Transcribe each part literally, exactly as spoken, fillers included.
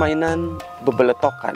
permainan bebeletokan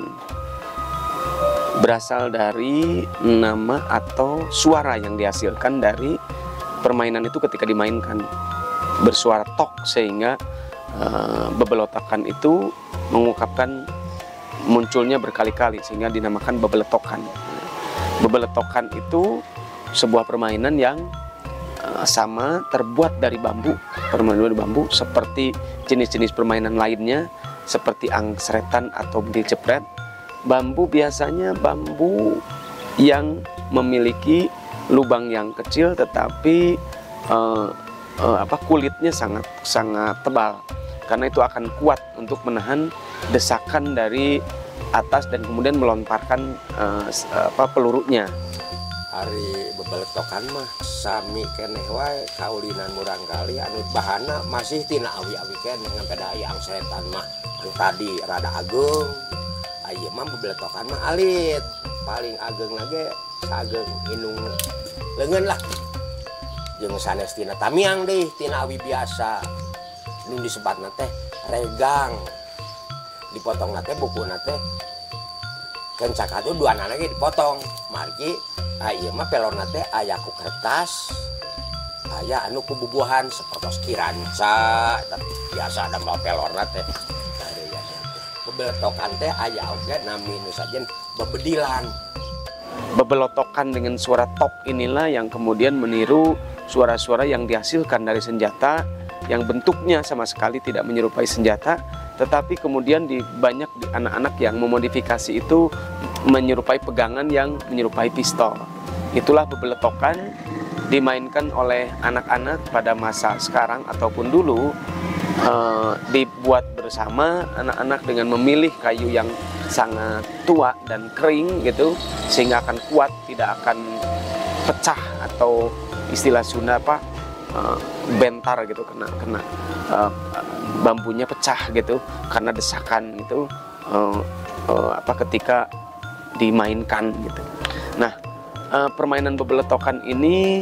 berasal dari nama atau suara yang dihasilkan dari permainan itu ketika dimainkan, bersuara tok, sehingga uh, bebeletokan itu mengungkapkan munculnya berkali-kali sehingga dinamakan bebeletokan. Bebeletokan itu sebuah permainan yang uh, sama, terbuat dari bambu, permainan dari bambu seperti jenis-jenis permainan lainnya seperti angsretan atau bedil jepret. Bambu biasanya bambu yang memiliki lubang yang kecil tetapi uh, uh, apa kulitnya sangat sangat tebal, karena itu akan kuat untuk menahan desakan dari atas dan kemudian melontarkan uh, apa pelurunya. Hari bebeletokan mah sami keneh wae kaulinan murang kali anu bahana masih tina awi-awi keneh ngan pada aya angsretan mah anu tadi rada agung. Ayeuna mah bebeletokan mah alit, paling ageng lagi sageng inung leungeun lah. Jeung sanes tina tamiang deui tina awi biasa. Nu disebutna teh regang. Dipotongna teh bukuna teh kencak atuh duana lagi dipotong. Margi ieu mah pelorna teh aya ku kertas, aya anu ku bubuhan sapertos kiranca, tapi biasa ada mah pelorna teh. Bebeletokan teh aya oge nami nu sajen bebedilan. Bebelotokan dengan suara tok inilah yang kemudian meniru suara-suara yang dihasilkan dari senjata yang bentuknya sama sekali tidak menyerupai senjata, tetapi kemudian di banyak di anak-anak yang memodifikasi itu menyerupai pegangan yang menyerupai pistol. Itulah bebeletokan dimainkan oleh anak-anak pada masa sekarang ataupun dulu. Uh, dibuat bersama anak-anak dengan memilih kayu yang sangat tua dan kering gitu, sehingga akan kuat, tidak akan pecah atau istilah Sunda apa uh, bentar gitu, kena kena uh, bambunya pecah gitu karena desakan gitu uh, uh, apa ketika dimainkan gitu. Nah, uh, permainan bebeletokan ini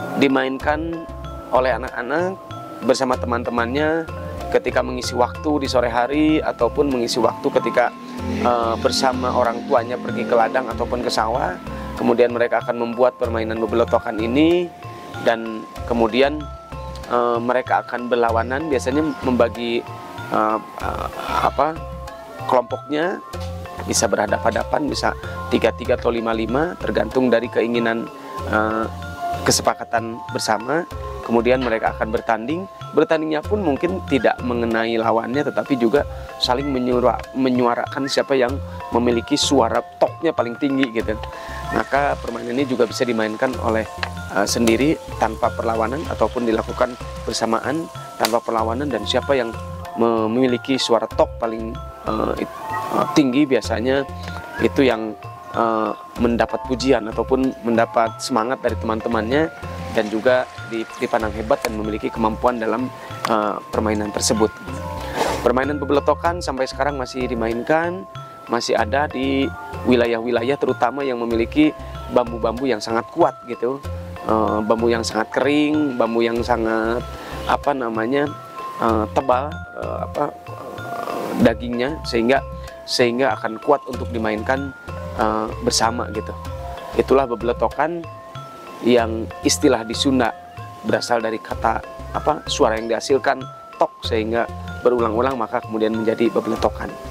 dimainkan oleh anak-anak bersama teman-temannya ketika mengisi waktu di sore hari ataupun mengisi waktu ketika uh, bersama orang tuanya pergi ke ladang ataupun ke sawah. Kemudian mereka akan membuat permainan bebeletokan ini dan kemudian uh, mereka akan berlawanan, biasanya membagi uh, uh, apa kelompoknya, bisa berhadapan-hadapan, bisa tiga-tiga atau lima-lima tergantung dari keinginan uh, kesepakatan bersama. Kemudian mereka akan bertanding. Bertandingnya pun mungkin tidak mengenai lawannya, tetapi juga saling menyuara, menyuarakan siapa yang memiliki suara toknya paling tinggi gitu. Maka permainan ini juga bisa dimainkan oleh uh, sendiri tanpa perlawanan ataupun dilakukan bersamaan tanpa perlawanan, dan siapa yang memiliki suara tok paling uh, uh, tinggi biasanya itu yang uh, mendapat pujian ataupun mendapat semangat dari teman-temannya, dan juga dipandang hebat dan memiliki kemampuan dalam uh, permainan tersebut. Permainan bebeletokan sampai sekarang masih dimainkan, masih ada di wilayah-wilayah terutama yang memiliki bambu-bambu yang sangat kuat gitu, uh, bambu yang sangat kering, bambu yang sangat apa namanya uh, tebal, uh, apa uh, dagingnya, sehingga sehingga akan kuat untuk dimainkan uh, bersama gitu. Itulah bebeletokan yang istilah di Sunda berasal dari kata apa suara yang dihasilkan tok sehingga berulang-ulang maka kemudian menjadi bebeletokan.